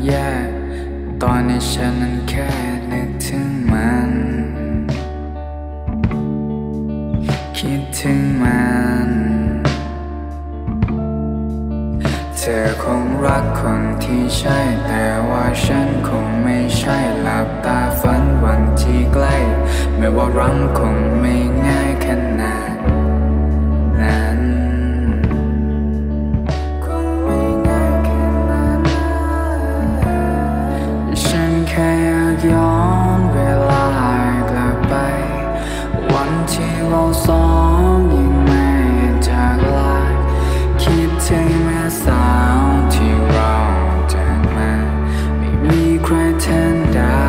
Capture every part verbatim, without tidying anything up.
แย่ตอนนี้ฉันนั้นแค่นึกถึงมันคิดถึงมันเธอคงรักคนที่ใช่แต่ว่าฉันคงไม่ใช่หลับตาฝันวันที่ใกล้ไม่ว่ารังคงไม่ง่ายขนาดนั้นคงไม่ง่ายขนาดนั้นฉันแค่อยากย้อนเวลากลับไปวันที่เราสองยังไม่จากลาคิดถึงแม่สาวที่เราจากมาไม่มีใครแทนได้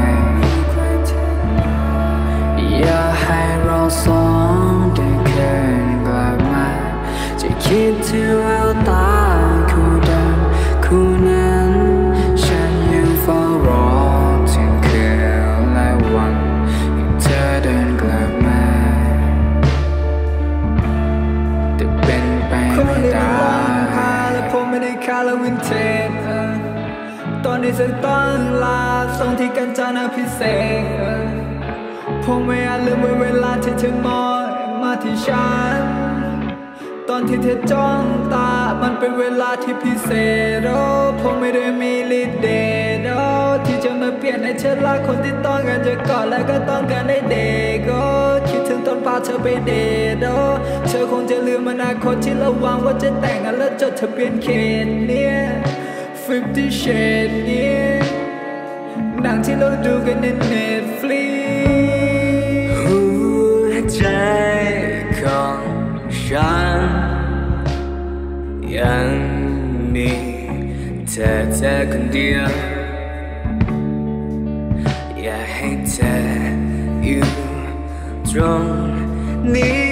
อยากให้เราสองได้คืนกลับมาจะคิดถึงแววตาคู่เดิมคู่นั้นฉันยังเฝ้ารอถึงคืนและวันให้เธอเดินกลับมาแต่เป็นไปไม่ได้ผมไม่ได้คาราวินเทจตอนนี้ฉันต้องลาส่งที่กันจานาพิเศษผมไม่อาจลืมเวลาที่เธอมองมาที่ฉันตอนที่เธอจ้องตามันเป็นเวลาที่พิเศษโอ้ผมไม่ได้มีฤทธิ์เดชโอ้ที่จะมาเปลี่ยนให้เธอรักคนที่ต้องการจะกอดและก็ต้องการได้เด็กโอ้คิดถึงตอนพาเธอไปเดทโอ้เธอคงจะลืมอนาคตที่เราหวังว่าจะแต่งงานแล้วจดทะเบียนเขตเนี่ยFifty Shadesเนี่ยหนังที่เราดูกันใน Netflix หัวใจของฉันยังมีเธอเธอคนเดียวอยากให้เธออยู่ตรงนี้